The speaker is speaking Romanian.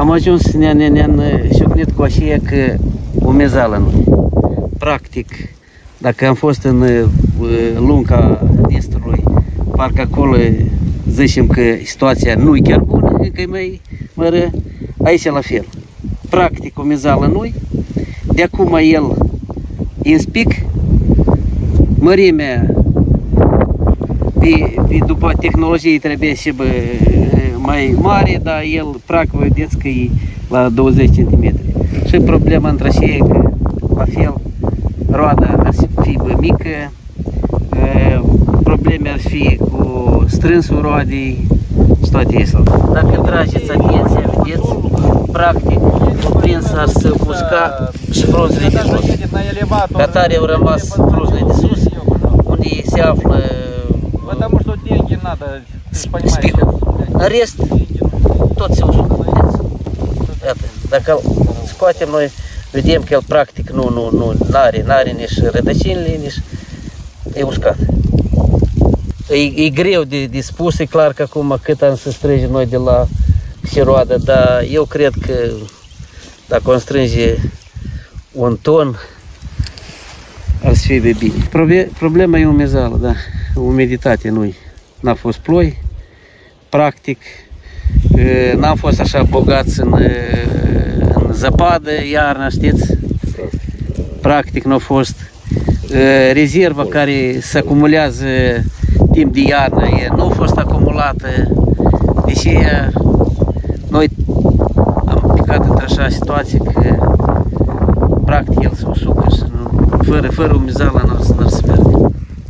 Am ajuns, ne-am șocnit cu așa că umezeală nu. Practic, dacă am fost în lunga Nistrului, parcă acolo zicem că situația nu e chiar bună, încă e mai mără, aici la fel. Practic, umezeală nu. De acum el inspic, mărimea după tehnologie trebuie și mai mare, dar el practic vedeți că e la 20 cm. Și problema între așa e că la fel roada ar fi mică, probleme ar fi cu strânsul roadei și toate astea. Dacă trageți atenția, vedeți, practic cuprins ar să usca și frunzele de jos. Ca tare au rămas frunzele de sus, unde se află spicul. În rest, tot se usucă, vedeți. Iată, dacă scoatem noi, vedem că el practic nu are nici rădăcinile, nici e uscat. E greu de spus, e clar că acum cât am să strângem noi de la roadă, dar eu cred că dacă o strânge un ton, ar să fie bine. Problema e umezeală, da, umiditate nu-i. N-a fost ploi, practic, n-am fost așa bogați în zăpadă, iarna, știți? Practic n-a fost rezerva care se acumulează timp de iarnă, nu a fost acumulată, deși noi am picat într-o așa situație că practic el se usucă și fără umezeală n-ar să merge.